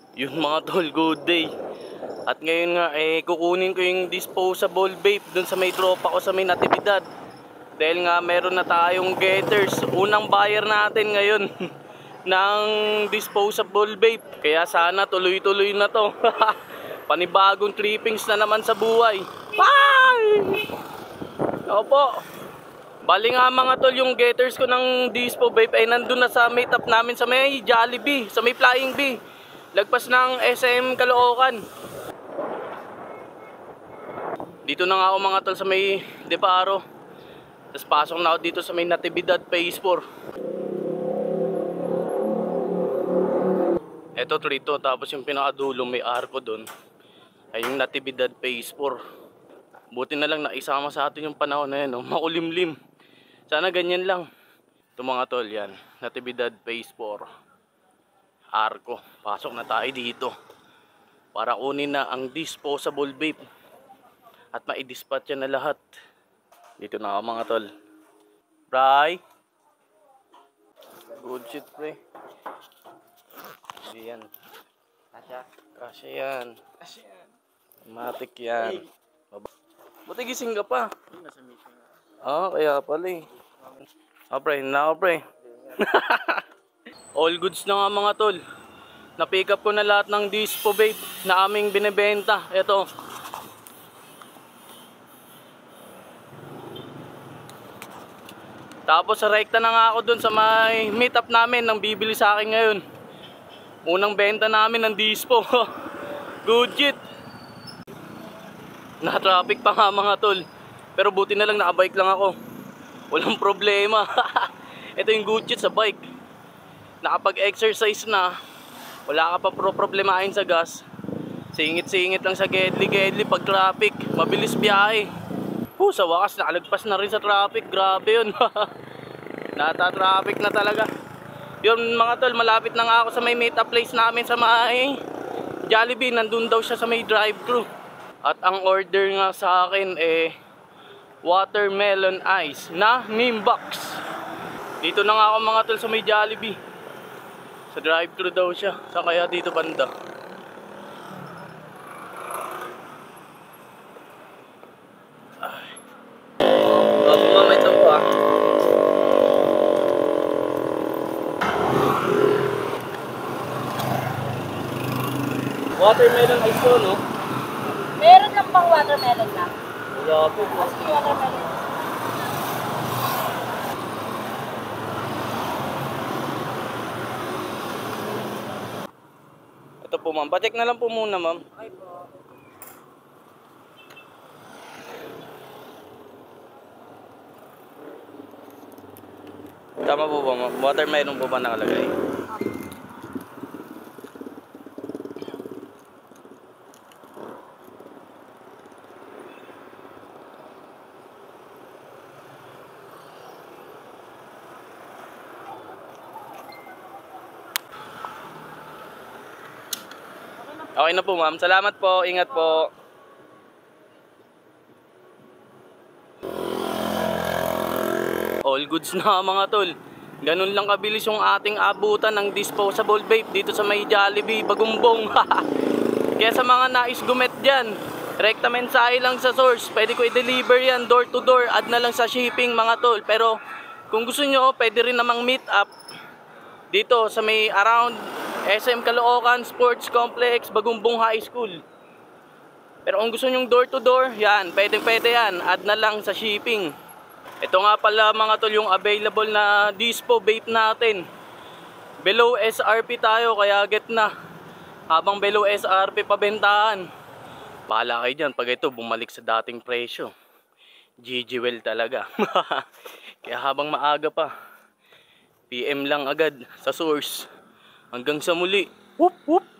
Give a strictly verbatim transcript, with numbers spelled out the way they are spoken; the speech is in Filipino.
Yun mga tol, good day. At ngayon nga eh kukunin ko yung disposable vape dun sa may tropa ko sa may Natividad. Dahil nga meron na tayong getters. Unang buyer natin ngayon ng disposable vape. Kaya sana tuloy-tuloy na to. Panibagong trippings na naman sa buhay. Ay! Opo. Bali nga mga tol, yung getters ko ng dispo vape ay nandun na sa meetup namin sa may Jollibee, sa may Flying Bee. Lagpas ng S M Caloocan. Dito na nga ako mga tol sa may Deparo. Tapos pasok na ako dito sa may Natividad Phase four. Eto trito, tapos yung pinakadulong may arko doon ay yung Natividad Phase four. Buti na lang naisama sa atin yung panahon na yan, no? Makulimlim. Sana ganyan lang. Ito mga tol, yan. Natividad Phase four. Arko. Pasok na tayo dito para kunin na ang disposable vape at ma-dispatch yan na lahat. Dito na ako mga tol. Bray. Good shit pre. Hindi yan. Kasya. Kasya yan. Kasya yan. Matik yan. Buti gising ka pa. Ah, kaya pala eh. Ah pre, na ako pre. All goods na nga mga tol. Na-pick up ko na lahat ng dispo vape na aming binibenta. Ito. Tapos rekta na nga ako dun sa may meetup namin nang bibili sa akin ngayon. Unang benta namin ng dispo. Good shit. Na-traffic pa nga mga tol. Pero buti na lang nakabike lang ako. Walang problema. Ito yung good shit sa bike. Nakapag-exercise na, wala ka pa pro problemahin sa gas. Singit-singit lang sa gedli-gedli pag traffic. Mabilis biyahe. Oh, sa wakas nakalagpas na rin sa traffic. Grabe yun. Nata-traffic na talaga. Yun mga tol, malapit na nga ako sa may meetup place namin sa may Jollibee. Nandun daw siya sa may drive-thru. At ang order nga sa akin eh watermelon ice na Nimbox. Dito na nga ako mga tol sa may Jollibee. Sa drive-thru daw siya. Sa kaya dito banda. Ay. Oh, bumamay ito po ah. Watermelon ice po, no? Meron lang bang watermelon lang? Wala po. Kasi watermelon. Ito po ma'am. Pacheck na lang po muna ma'am. Okay po. Tama po ba ma'am? Watermelon po ba nakalagay? Okay na po ma'am. Salamat po. Ingat po. All goods na mga tol. Ganun lang kabilis yung ating abutan ng disposable vape dito sa may Jollibee, Bagumbong. Kaya sa mga nais gumet dyan, rekta mensahe lang sa source. Pwede ko i-deliver yan door to door. Add na lang sa shipping mga tol. Pero kung gusto nyo, pwede rin namang meet up dito sa may around S M Caloocan Sports Complex, Bagumbong High School. Pero kung gusto nyong door to door, yan, pwede pwede yan. Add na lang sa shipping. Ito nga pala mga tol yung available na dispo vape natin. Below S R P tayo, kaya get na. Habang below S R P pabentahan. Bahala kayo dyan pag ito bumalik sa dating presyo. G G well talaga. Kaya habang maaga pa, P M lang agad sa source. Hanggang sa muli. Whoop whoop.